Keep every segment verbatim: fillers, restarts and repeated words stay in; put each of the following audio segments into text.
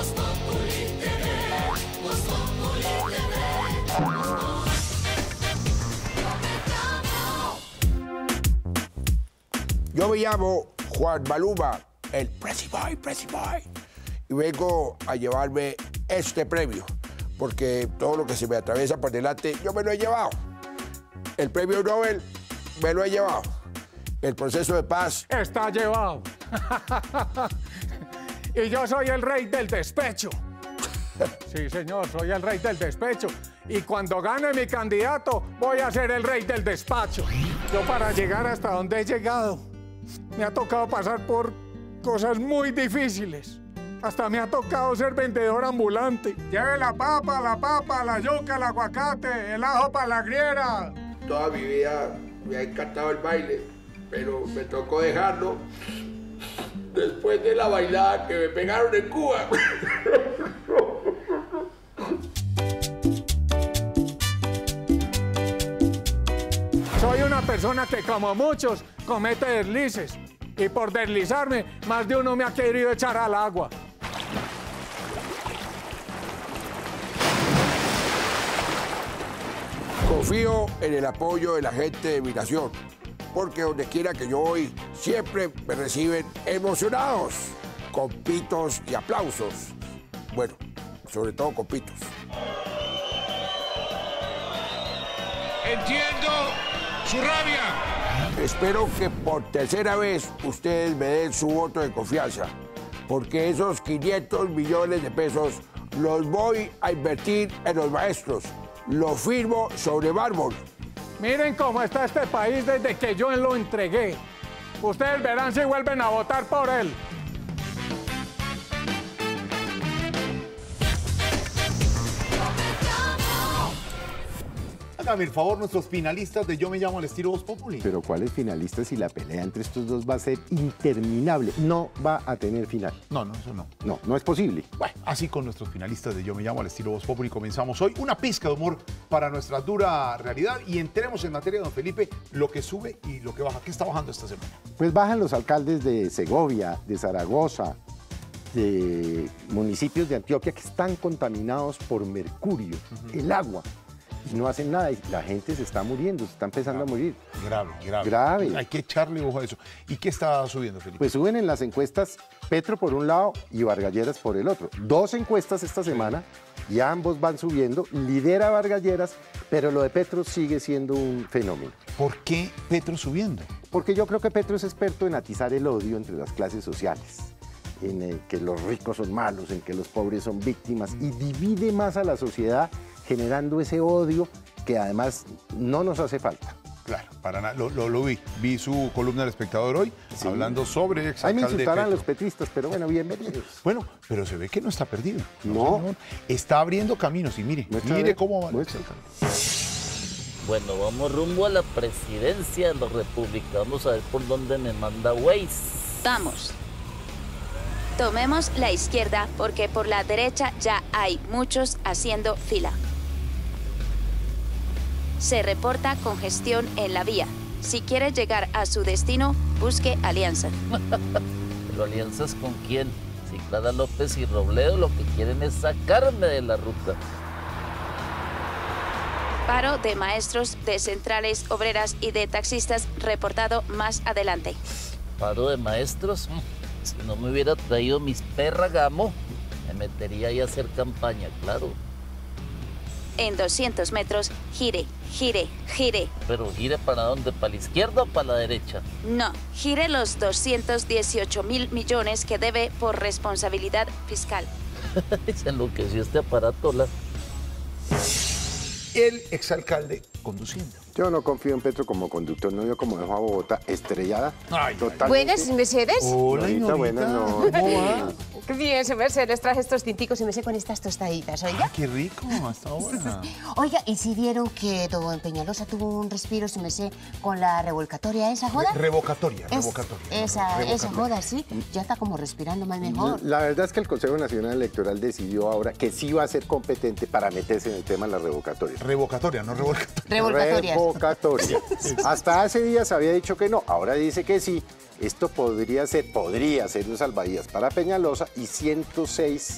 Yo me llamo Juan Maluma, el Prezi Boy, Prezi Boy, y vengo a llevarme este premio, porque todo lo que se me atraviesa por delante, yo me lo he llevado. El premio Nobel me lo he llevado. El proceso de paz está llevado. Y yo soy el rey del despecho. Sí, señor, soy el rey del despecho. Y cuando gane mi candidato, voy a ser el rey del despacho. Yo para llegar hasta donde he llegado, me ha tocado pasar por cosas muy difíciles. Hasta me ha tocado ser vendedor ambulante. Lleve la papa, la papa, la yuca, el aguacate, el ajo para la griera. Toda mi vida me ha encantado el baile, pero me tocó dejarlo después de la bailada que me pegaron en Cuba. Soy una persona que, como muchos, comete deslices. Y por deslizarme, más de uno me ha querido echar al agua. Confío en el apoyo de la gente de mi nación, porque donde quiera que yo voy, siempre me reciben emocionados, con pitos y aplausos. Bueno, sobre todo con pitos. Entiendo su rabia. Espero que por tercera vez ustedes me den su voto de confianza, porque esos quinientos millones de pesos los voy a invertir en los maestros. Lo firmo sobre mármol. Miren cómo está este país desde que yo lo entregué. Ustedes verán si vuelven a votar por él. Hágame el favor, nuestros finalistas de Yo me llamo al estilo Voz Populi. Pero ¿cuáles finalistas si la pelea entre estos dos va a ser interminable? No va a tener final. No, no, eso no. No, no es posible. Bueno, así con nuestros finalistas de Yo me llamo al estilo Voz Populi comenzamos hoy. Una pizca de humor para nuestra dura realidad y entremos en materia, don Felipe, lo que sube y lo que baja. ¿Qué está bajando esta semana? Pues bajan los alcaldes de Segovia, de Zaragoza, de municipios de Antioquia que están contaminados por mercurio, uh-huh. el agua. Y no hacen nada y la gente se está muriendo, se está empezando grave, a morir. Grave, grave. Grave. Hay que echarle ojo a eso. ¿Y qué está subiendo, Felipe? Pues suben en las encuestas Petro por un lado y Vargas Lleras por el otro. Dos encuestas esta semana y ambos van subiendo. Lidera Vargas Lleras, pero lo de Petro sigue siendo un fenómeno. ¿Por qué Petro subiendo? Porque yo creo que Petro es experto en atizar el odio entre las clases sociales, en el que los ricos son malos, en que los pobres son víctimas, y divide más a la sociedad, generando ese odio que además no nos hace falta. Claro, para nada, lo, lo, lo vi, vi su columna del Espectador hoy, sí. hablando sobre exalcalde. Ahí me insultarán Petro. Los petristas, pero bueno, bienvenidos. Bueno, pero se ve que no está perdido. No. no está abriendo caminos y mire, Muestra mire ver. cómo va. Bueno, vamos rumbo a la presidencia de la República. Vamos a ver por dónde me manda Waze. Vamos. Tomemos la izquierda porque por la derecha ya hay muchos haciendo fila. Se reporta congestión en la vía. Si quiere llegar a su destino, busque alianza. ¿Pero alianzas con quién? Si Clara López y Robledo lo que quieren es sacarme de la ruta. Paro de maestros, de centrales obreras y de taxistas reportado más adelante. ¿Paro de maestros? Si no me hubiera traído mis perragamo, me metería ahí a hacer campaña, claro. En doscientos metros, gire, gire, gire. ¿Pero gire para dónde? ¿Para la izquierda o para la derecha? No, gire los doscientos dieciocho mil millones que debe por responsabilidad fiscal. Se enloqueció este aparato, la... El exalcalde conduciendo. Yo no confío en Petro como conductor, no yo como dejó a Bogotá estrellada. Ay, totalmente. Buenas, Mercedes. Hola, Norita, buenas noches. ¿Cómo va? Qué bien, Mercedes, les traje estos tinticos y me sé con estas tostaditas, oiga. Ay, qué rico, hasta ahora. Oiga, ¿y si vieron que don Peñalosa tuvo un respiro, si me sé, con la revolcatoria esa joda? Re revocatoria, Es- revocatoria. Esa, revocatoria. esa joda, sí. Ya está como respirando más mejor. La verdad es que el Consejo Nacional Electoral decidió ahora que sí va a ser competente para meterse en el tema de la revocatoria. Revocatoria, no revolcatoria. Revolcatorias. Revocatoria. Hasta hace días había dicho que no, ahora dice que sí. Esto podría ser, podría ser un salvavidas para Peñalosa y ciento seis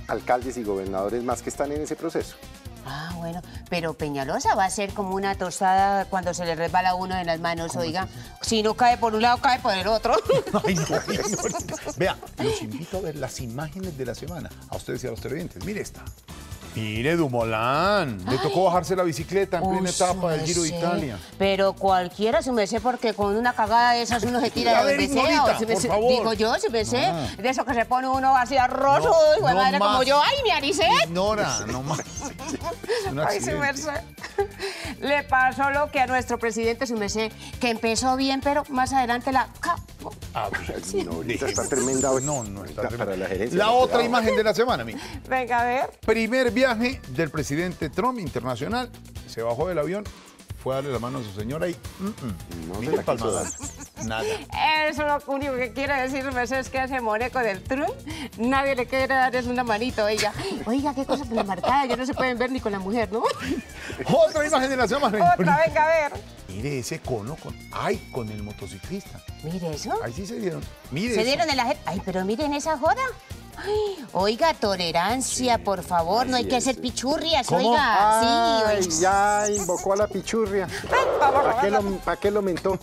alcaldes y gobernadores más que están en ese proceso. Ah, bueno, pero Peñalosa va a ser como una tostada cuando se le resbala a uno en las manos, oiga. Si no cae por un lado, cae por el otro. Ay, no, ay, no. Vea, los invito a ver las imágenes de la semana, a ustedes y a los televidentes. Mire esta. Mire, Dumoulin, le tocó bajarse la bicicleta en plena Uy, etapa del su Giro de merced. Italia. Pero cualquiera, su merced, porque con una cagada de esas uno se tira A de ver, donde sea. Ignorita, o su por merced- favor. Digo yo, su merced, Ah. de eso que se pone uno así arroz, No, hijo de no madre, como más. yo. ¡Ay, mi Anicet! Ignora, no más. Un Ay, su accidente. merced. Le pasó lo que a nuestro presidente, su merced, que empezó bien, pero más adelante la... ca- A ver, No, ahorita dejemos. está tremenda hoy. No, no está Para tremenda. la gerencia. La otra imagen de la semana, mire. Venga, a ver. Primer viaje del presidente Trump internacional. Se bajó del avión, fue a darle la mano a su señora y... Mm, mm, No se mire la el palmadar. quiso Nada. Eso lo único que quiere decir, su merced, es que ese moneco del Trump, nadie le quiere dar es una manito a ella. Oiga, qué cosa tan marcada, ya no se pueden ver ni con la mujer, ¿no? Otra imagen de la semana. Otra, venga, a ver. Mire ese cono con... ¡Ay! Con el motociclista. Mire eso. Ahí sí se dieron. Mire Se eso. dieron en la gente. Ay, pero miren esa joda. Ay, oiga, tolerancia, por favor, no hay que hacer pichurrias, ¿Cómo? oiga. Ay, Sí, oiga. ya invocó a la pichurria. ¿Para qué lo, pa' qué lo mentó?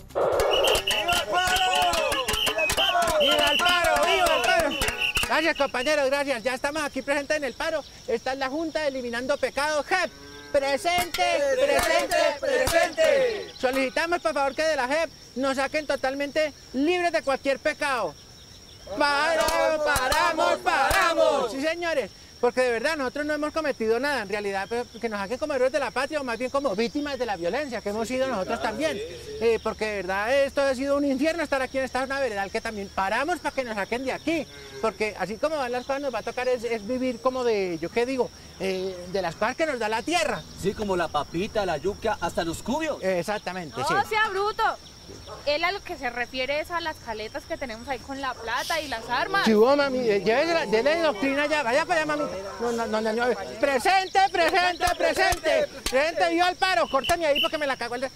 ¡Viva el paro! ¡Viva el paro! Gracias, compañeros, gracias. Ya estamos aquí presentes en el paro. Está en la Junta Eliminando Pecados. J E P. ¡Presente! ¡Presente! ¡Presente! Solicitamos, por favor, que de la J E P nos saquen totalmente libres de cualquier pecado. ¡Paramos, paramos, paramos! Sí, señores. Porque de verdad nosotros no hemos cometido nada, en realidad, pero que nos saquen como héroes de la patria o más bien como víctimas de la violencia, que hemos sido nosotros también. Eh, porque de verdad esto ha sido un infierno estar aquí en esta zona veredal, que también paramos para que nos saquen de aquí. Porque así como van las cosas, nos va a tocar es, es vivir como de, yo qué digo, eh, de las cosas que nos da la tierra. Sí, como la papita, la yuca, hasta los cubios. Exactamente, sí. No sea bruto. Él a lo que se refiere es a las caletas que tenemos ahí con la plata y las armas. Sí, vos, mami, eh, llévese la, déle doctrina ya, vaya para allá, mami. No, no, no, no, no. Presente, presente, presente. Presente, viva el paro. Córtame ahí porque me la cago el de...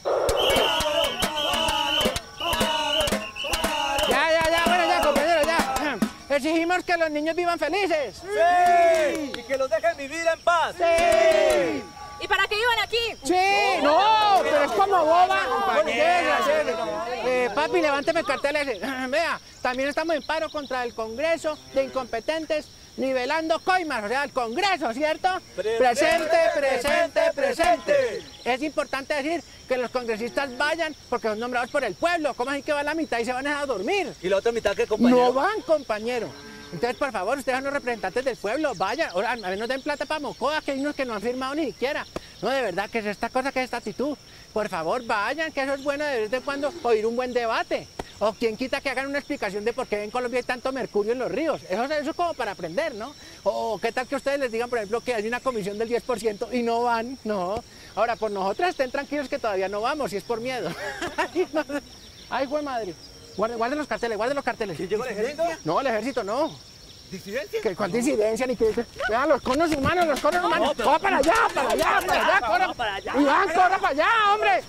Ya, ya, ya, bueno, ya, compañero, ya. Exigimos que los niños vivan felices. ¡Sí! Y que los dejen vivir en paz. ¡Sí! ¿Y para qué iban aquí? Sí, no, pero es como boba. Compañera, eh, papi, levánteme el cartel ese. Vea, también estamos en paro contra el Congreso de Incompetentes, nivelando coimas, o sea, el Congreso, ¿cierto? Presente, presente, presente. Es importante decir que los congresistas vayan porque son nombrados por el pueblo. ¿Cómo así que van la mitad y se van a dejar dormir? ¿Y la otra mitad qué, compañero? No van, compañero. Entonces, por favor, ustedes son los representantes del pueblo, vayan. Ahora, a ver, nos den plata para Mocoa, que hay unos que no han firmado ni siquiera. No, de verdad, que es esta cosa, que es esta actitud. Por favor, vayan, que eso es bueno de vez en cuando oír un buen debate. O quien quita que hagan una explicación de por qué en Colombia hay tanto mercurio en los ríos. Eso, eso es como para aprender, ¿no? O qué tal que ustedes les digan, por ejemplo, que hay una comisión del diez por ciento y no van, no. Ahora, por nosotras estén tranquilos que todavía no vamos, si es por miedo. Ay, no. Ay, güey madre. Guarden, guarden los carteles, guarden los carteles. ¿Y llegó el ejército? No, el ejército no. ¿Disidencia? ¿Qué, ¿Cuál disidencia? Ni que, vean los conos humanos, los conos humanos. No, pero- ¡Va para allá, para allá, para allá, corra! No, para allá. ¡Iván, corra para allá, hombre!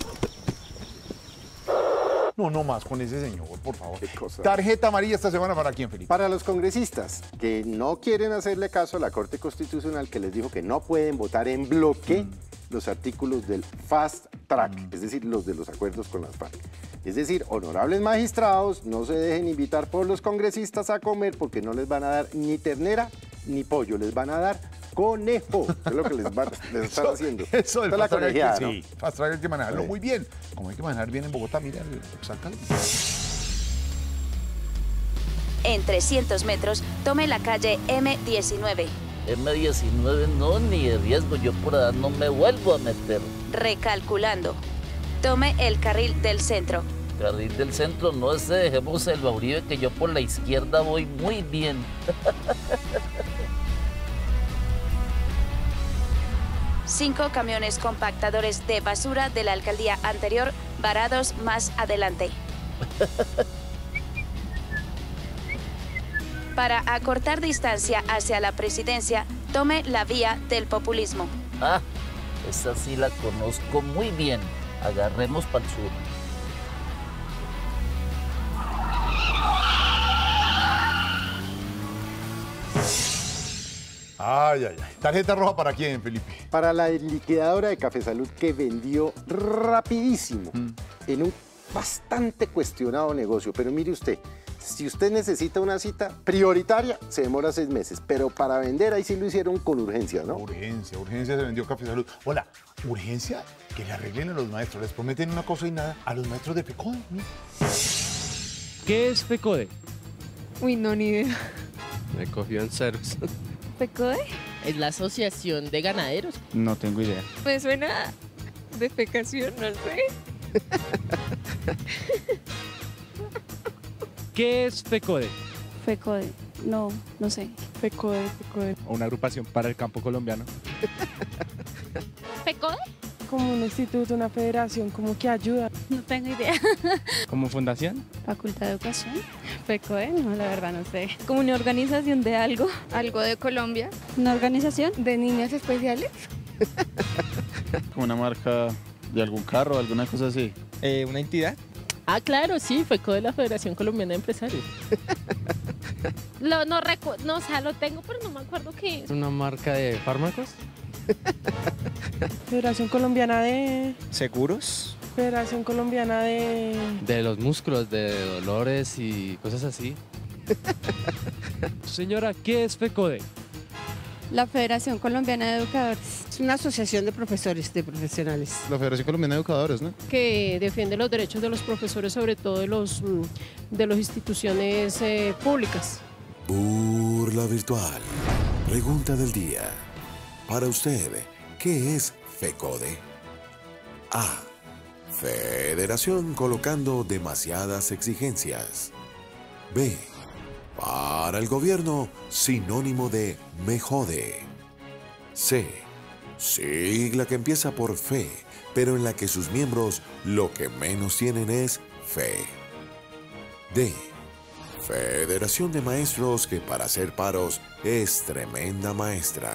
No, no más con ese señor, por favor. Qué cosa. Tarjeta amarilla esta semana para quién, Felipe. Para los congresistas que no quieren hacerle caso a la Corte Constitucional, que les dijo que no pueden votar en bloque los artículos del Fast Track, es decir, los de los acuerdos con las FARC. Es decir, honorables magistrados, no se dejen invitar por los congresistas a comer porque no les van a dar ni ternera ni pollo, les van a dar conejo, que es lo que les, van, les están haciendo. Eso del Esta es la fast track hay que- colegiada, ¿no? sí, fast track hay que manejarlo Sí. muy bien. Como hay que manejar bien en Bogotá, mira el exalcalde. En trescientos metros, tome la calle eme diecinueve. eme diecinueve no, ni de riesgo, yo por allá no me vuelvo a meter. Recalculando. Tome el carril del centro. Carril del centro, no ese, dejemos el Bauribe, que yo por la izquierda voy muy bien. Cinco camiones compactadores de basura de la alcaldía anterior varados más adelante. Para acortar distancia hacia la presidencia, tome la vía del populismo. Ah, esa sí la conozco muy bien. Agarremos para el sur. Ay, ay, ay. ¿Tarjeta roja para quién, Felipe? Para la liquidadora de Café Salud que vendió rapidísimo mm. en un bastante cuestionado negocio. Pero mire usted, si usted necesita una cita prioritaria, se demora seis meses. Pero para vender, ahí sí lo hicieron con urgencia, ¿no? Urgencia, urgencia se vendió Café Salud. Hola, urgencia que le arreglen a los maestros. Les prometen una cosa y nada a los maestros de FECODE. ¿Qué es FECODE? Uy, no, ni idea. Me cogió en ceros. ¿FECODE? ¿Es la asociación de ganaderos? No tengo idea. Me suena defecación, no sé. ¿Qué es FECODE? FECODE, no, no sé. FECODE, FECODE. Una agrupación para el campo colombiano. ¿FECODE? Como un instituto, una federación, como que ayuda. No tengo idea. ¿Como fundación? Facultad de Educación. FECODE, no, la verdad no sé. Como una organización de algo. Algo de Colombia. ¿Una organización? ¿De niñas especiales? Como una marca de algún carro, alguna cosa así. Eh, ¿Una entidad? Ah, claro, sí, FECODE, la Federación Colombiana de Empresarios. Lo, no recuerdo, no, o sea, lo tengo, pero no me acuerdo qué es. ¿Una marca de fármacos? Federación Colombiana de... ¿Seguros? Federación Colombiana de... De los músculos, de dolores y cosas así. Señora, ¿qué es FECODE? La Federación Colombiana de Educadores. Es una asociación de profesores, de profesionales. La Federación Colombiana de Educadores, ¿no? Que defiende los derechos de los profesores, sobre todo de los de las instituciones eh, públicas. Burla virtual. Pregunta del día. Para usted, ¿qué es FECODE? A. Federación colocando demasiadas exigencias. B. Para el gobierno, sinónimo de me jode. C. Sigla que empieza por fe, pero en la que sus miembros lo que menos tienen es fe. D. Federación de maestros que para hacer paros es tremenda maestra.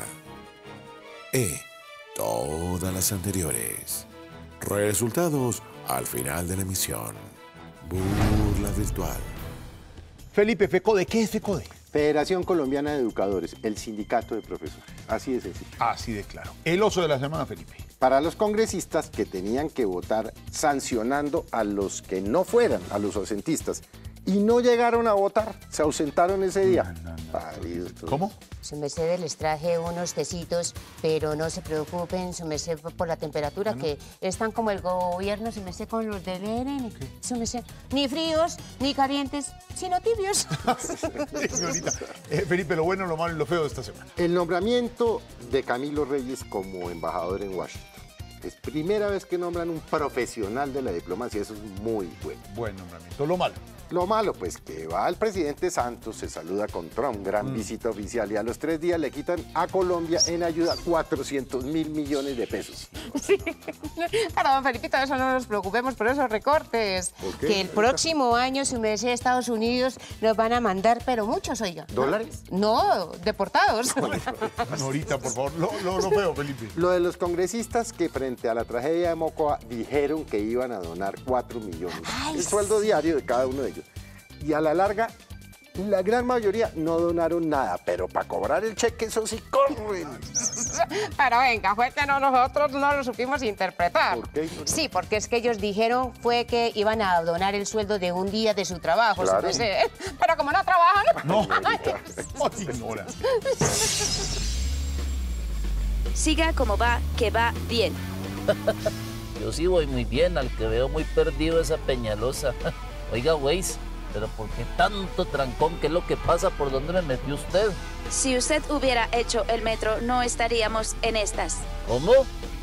E. Todas las anteriores. Resultados al final de la emisión. Burla virtual. Felipe, FECODE, ¿qué es FECODE? Federación Colombiana de Educadores, el sindicato de profesores. Así de sencillo. Así de claro. El oso de la semana, Felipe. Para los congresistas que tenían que votar sancionando a los que no fueran, a los ausentistas, y no llegaron a votar, se ausentaron ese día. No, no, no. ¿Cómo? Su merced, les traje unos tecitos, pero no se preocupen, su merced, por la temperatura, ¿No? que están como el gobierno, su merced, con los del E R N. Su merced, ni fríos, ni calientes, sino tibios. Señorita, eh, Felipe, lo bueno, lo malo y lo feo de esta semana. El nombramiento de Camilo Reyes como embajador en Washington. Es primera vez que nombran un profesional de la diplomacia, eso es muy bueno. Buen nombramiento. Lo malo. Lo malo, pues que va el presidente Santos, se saluda con Trump, gran mm. visita oficial, y a los tres días le quitan a Colombia en ayuda cuatrocientos mil millones de pesos. Sí, perdón, Felipito, eso no nos preocupemos por esos recortes. ¿Por qué? Que el próximo año, su merced, Estados Unidos nos van a mandar, pero muchos, oiga. ¿Dólares? No, deportados. Ahorita, por favor, lo, lo, lo feo, Felipe. Lo de los congresistas que frente a la tragedia de Mocoa dijeron que iban a donar cuatro millones. Ay, el sueldo diario de cada uno de ellos. Y a la larga, la gran mayoría no donaron nada, pero para cobrar el cheque eso sí corren. Pero venga, fue que no, nosotros no lo supimos interpretar. ¿Por qué? Sí, porque es que ellos dijeron fue que iban a donar el sueldo de un día de su trabajo. Claro. Su merced. Pero como no trabajan... No, no ignora. Siga como va, que va bien. Yo sí voy muy bien, al que veo muy perdido esa Peñalosa. Oiga, Waze, ¿pero por qué tanto trancón? ¿Qué es lo que pasa? ¿Por dónde me metió usted? Si usted hubiera hecho el metro, no estaríamos en estas. ¿Cómo?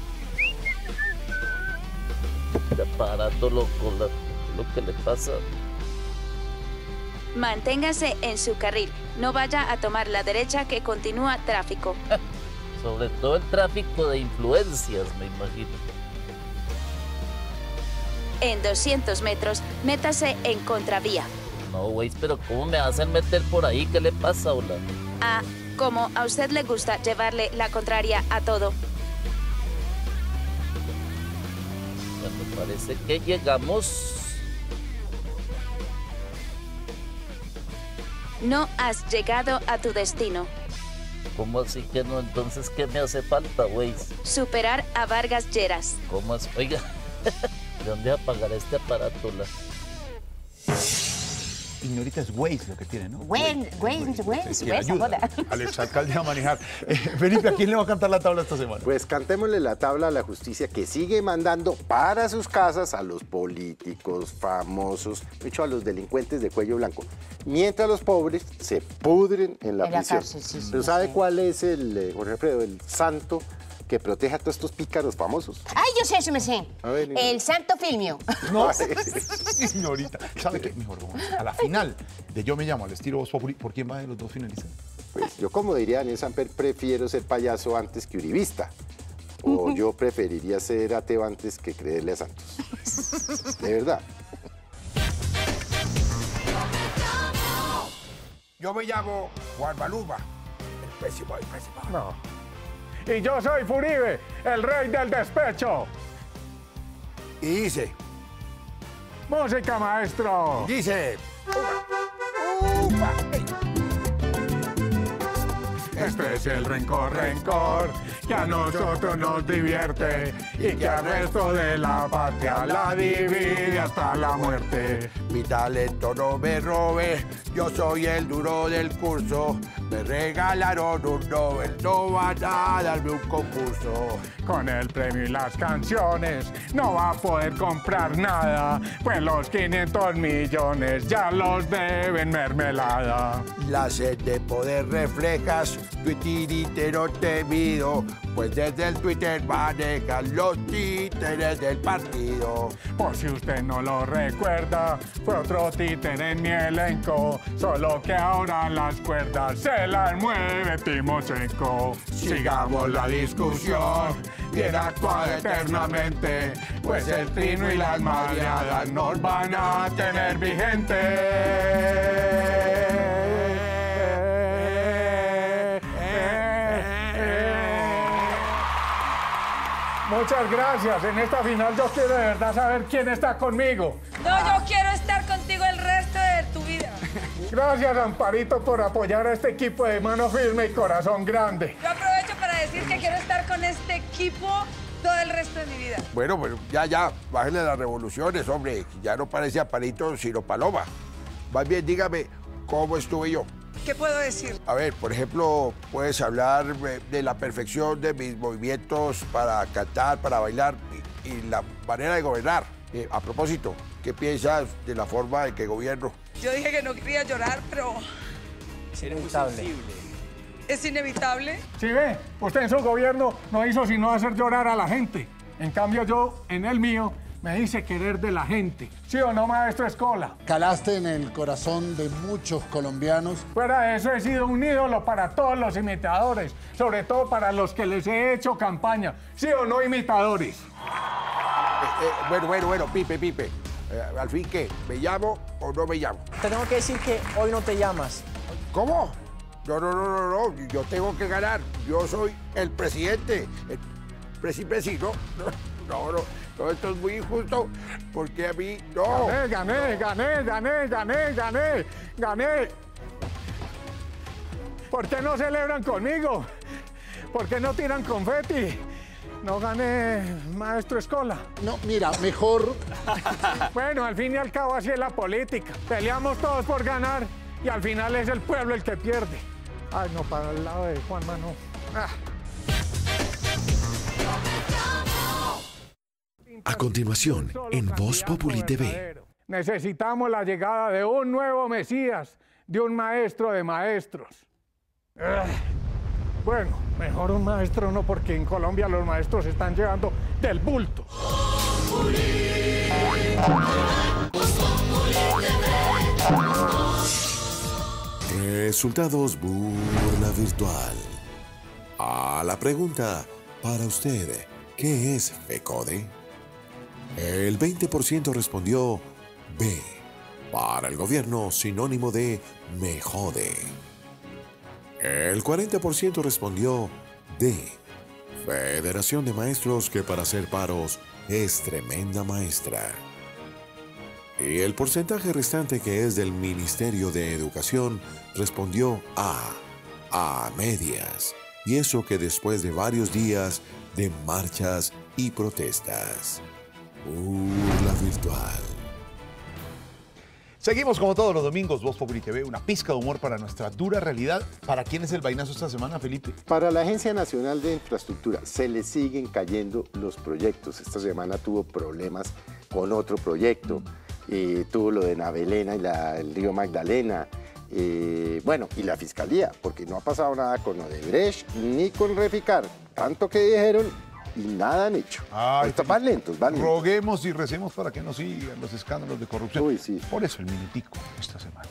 Qué aparato loco, la, lo que le pasa. Manténgase en su carril. No vaya a tomar la derecha, que continúa tráfico. Sobre todo el tráfico de influencias, me imagino. En doscientos metros, métase en contravía. No, Waze, pero ¿cómo me hacen meter por ahí? ¿Qué le pasa, hola? Ah, como a usted le gusta llevarle la contraria a todo. Ya me parece que llegamos. No has llegado a tu destino. ¿Cómo así que no? Entonces, ¿qué me hace falta, Waze? Superar a Vargas Lleras. ¿Cómo así? Oiga, ¿de dónde apagar este aparato? La... Señorita, es Waze lo que tiene, ¿no? Waze, Waze, Waze, Que Waze, ayuda ahora. al exalcalde a manejar. Eh, Felipe, ¿a quién le va a cantar la tabla esta semana? Pues cantémosle la tabla a la justicia que sigue mandando para sus casas a los políticos, famosos, de hecho a los delincuentes de cuello blanco, mientras los pobres se pudren en la En la prisión. cárcel, sí, sí, ¿Pero sabe sí. cuál es el, eh, Jorge Alfredo, el santo que protege a todos estos pícaros famosos? Ay, yo sé, eso me sé. A ver, Nina. El Santo Filmio. No, señorita. ¿Sabe qué? Mejor, vamos a la final de Yo Me Llamo, al estilo Voz Populi. ¿Por quién va de los dos finalistas? Pues yo, como diría Daniel Samper, prefiero ser payaso antes que uribista. O yo preferiría ser ateo antes que creerle a Santos. De verdad. Yo me llamo Juan Baluba, el pésimo, el pésimo. No. Y yo soy Furibe, el rey del despecho. Y dice, Música, maestro. dice... Upa, ey. Este es el rencor, rencor, que a nosotros nos divierte y que al resto de la patria la divide hasta la muerte. Mi talento no me robe, yo soy el duro del curso. Me regalaron un Nobel, no van a darme un concurso. Con el premio y las canciones no va a poder comprar nada, pues los quinientos millones ya los deben mermelada. La sed de poder reflejas, tu tiritero temido, pues desde el Twitter manejan los títeres del partido. Por si usted no lo recuerda, fue otro títere en mi elenco, solo que ahora las cuerdas se las mueve Timochenko. Sigamos la discusión, bien actuada eternamente, pues el trino y las madreadas nos van a tener vigente. Muchas gracias. En esta final yo quiero de verdad saber quién está conmigo. No, yo quiero estar contigo el resto de tu vida. Gracias, Amparito, por apoyar a este equipo de mano firme y corazón grande. Yo aprovecho para decir que quiero estar con este equipo todo el resto de mi vida. Bueno, bueno, ya, ya, bájenle las revoluciones, hombre. Ya no parece Amparito, sino Paloma. Más bien, dígame, ¿cómo estuve yo? ¿Qué puedo decir? A ver, por ejemplo, puedes hablar de la perfección de mis movimientos para cantar, para bailar y, y la manera de gobernar. Eh, a propósito, ¿qué piensas de la forma en que gobierno? Yo dije que no quería llorar, pero Es inevitable. es inevitable. ¿Sí ve? Usted en su gobierno no hizo sino hacer llorar a la gente. En cambio, yo, en el mío, me hice querer de la gente. ¿Sí o no, maestro Escola? Calaste en el corazón de muchos colombianos. Fuera de eso, he sido un ídolo para todos los imitadores, sobre todo para los que les he hecho campaña. ¿Sí o no, imitadores? Eh, eh, bueno, bueno, bueno, Pipe, Pipe. Eh, al fin, ¿qué? ¿Me llamo o no me llamo? Te tengo que decir que hoy no te llamas. ¿Cómo? No, no, no, no, no. Yo tengo que ganar. Yo soy el presidente. El presi, presi, no, no, no. Todo esto es muy injusto porque a mí no. Gané, gané, gané, gané, gané, gané, gané. ¿Por qué no celebran conmigo? ¿Por qué no tiran confeti? No gané, maestro Escola. No, mira, mejor... Bueno, al fin y al cabo así es la política. Peleamos todos por ganar y al final es el pueblo el que pierde. Ay, no, para el lado de Juanma no. Ah. A continuación, en Voz Populi T V. Necesitamos la llegada de un nuevo Mesías, de un maestro de maestros. Ah. Bueno, mejor un maestro no, porque en Colombia los maestros se están llevando del bulto. Resultados burla virtual. A la pregunta, para usted, ¿qué es FECODE? El veinte por ciento respondió B. Para el gobierno, sinónimo de me jode. El cuarenta por ciento respondió D. Federación de Maestros que para hacer paros es tremenda maestra. Y el porcentaje restante, que es del Ministerio de Educación, respondió A. a medias. Y eso que después de varios días de marchas y protestas. Burla virtual. Seguimos como todos los domingos, Voz Populi T V, una pizca de humor para nuestra dura realidad. ¿Para quién es el vainazo esta semana, Felipe? Para la Agencia Nacional de Infraestructura se le siguen cayendo los proyectos. Esta semana tuvo problemas con otro proyecto. Eh, tuvo lo de Navelena y la, el río Magdalena. Eh, bueno, y la Fiscalía, porque no ha pasado nada con Odebrecht ni con Reficar. Tanto que dijeron y nada han hecho. Ay, Esto, van lentos, van lentos. Roguemos y recemos para que no sigan los escándalos de corrupción. Uy, sí. Por eso el minutico esta semana.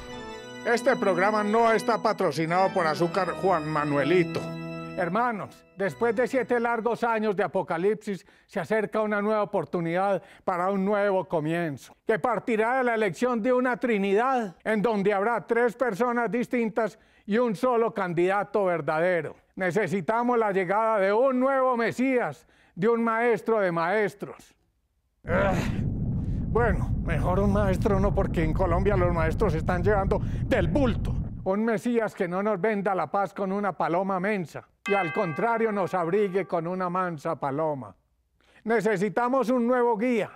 Este programa no está patrocinado por Azúcar Juan Manuelito. Hermanos, después de siete largos años de apocalipsis, se acerca una nueva oportunidad para un nuevo comienzo, que partirá de la elección de una Trinidad, en donde habrá tres personas distintas y un solo candidato verdadero. Necesitamos la llegada de un nuevo Mesías, de un maestro de maestros. Ugh. Bueno, mejor un maestro no, porque en Colombia los maestros se están llevando del bulto. Un Mesías que no nos venda la paz con una paloma mensa y al contrario nos abrigue con una mansa paloma. Necesitamos un nuevo guía,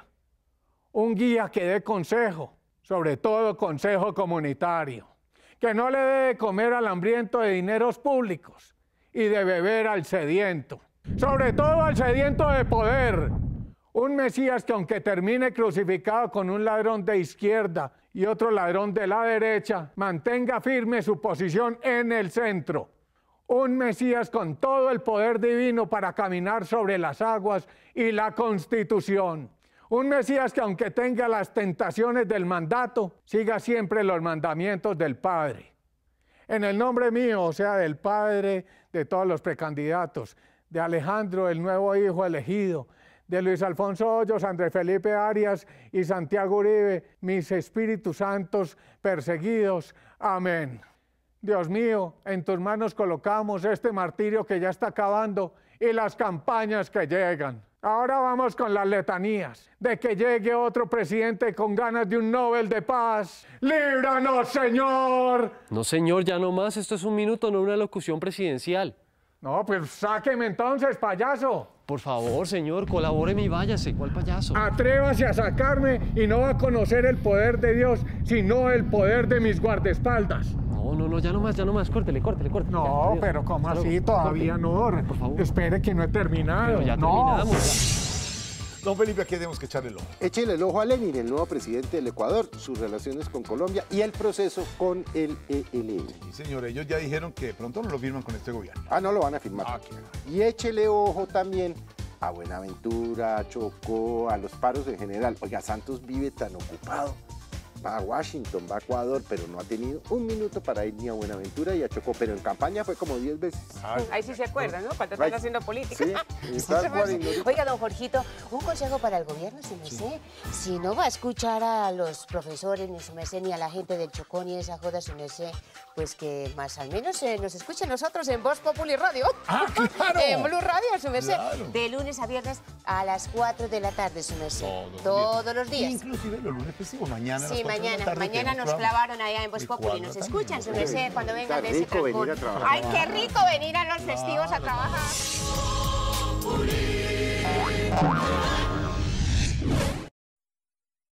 un guía que dé consejo, sobre todo consejo comunitario, que no le dé de comer al hambriento de dineros públicos y de beber al sediento, sobre todo al sediento de poder. Un Mesías que aunque termine crucificado con un ladrón de izquierda y otro ladrón de la derecha, mantenga firme su posición en el centro. Un Mesías con todo el poder divino para caminar sobre las aguas y la Constitución. Un Mesías que aunque tenga las tentaciones del mandato, siga siempre los mandamientos del Padre. En el nombre mío, o sea, del Padre, de todos los precandidatos, de Alejandro, el nuevo hijo elegido, de Luis Alfonso Hoyos, Andrés Felipe Arias y Santiago Uribe, mis espíritus santos perseguidos. Amén. Dios mío, en tus manos colocamos este martirio que ya está acabando y las campañas que llegan. Ahora vamos con las letanías de que llegue otro presidente con ganas de un Nobel de Paz. ¡Líbranos, Señor! No, señor, ya no más. Esto es un minuto, no una locución presidencial. No, pues sáqueme entonces, payaso. Por favor, señor, colabóreme y váyase. ¿Cuál payaso? Atrévase a sacarme y no va a conocer el poder de Dios, sino el poder de mis guardaespaldas. No, no, no, ya no más, ya no más. Córtele, córtele, córtele. No, ya, pero ¿cómo así? Todavía no. Por favor. Espere que no he terminado. Pero ya no. terminamos. Don Felipe, aquí tenemos que echarle el ojo. Échele el ojo a Lenin, el nuevo presidente del Ecuador, sus relaciones con Colombia y el proceso con el E L N. Sí, señor, ellos ya dijeron que pronto no lo firman con este gobierno. Ah, no lo van a firmar. Ah, qué... Y échele ojo también a Buenaventura, a Chocó, a los paros en general. Oiga, Santos vive tan ocupado. Va a Washington, va a Ecuador, pero no ha tenido un minuto para ir ni a Buenaventura y a Chocó. Pero en campaña fue como diez veces. Ay. Ahí sí se acuerdan, ¿no? Cuando están haciendo política. Sí, tal cual. Oiga, don Jorgito, un consejo para el gobierno, si me sé. Si no va a escuchar a los profesores, ni su merced, ni a la gente del Chocó, ni esa joda, su merced, pues que más al menos eh, nos escuche nosotros en Voz Populi Radio. ¡Ah, claro! En Blue Radio, su merced. Claro. De lunes a viernes a las cuatro de la tarde, su merced. Todos, Todos los días. Inclusive los lunes festivos, mañana. Sí, mañana. Mañana nos clavaron allá en Voz Populi. Nos escuchan, su merced, cuando vengan de ese rico venir a trabajar. Ay, qué rico venir a los festivos a trabajar.